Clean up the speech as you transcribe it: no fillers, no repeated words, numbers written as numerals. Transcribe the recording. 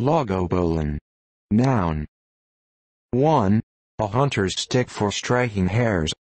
Lagobolon. Noun. 1. A hunter's stick for striking hares.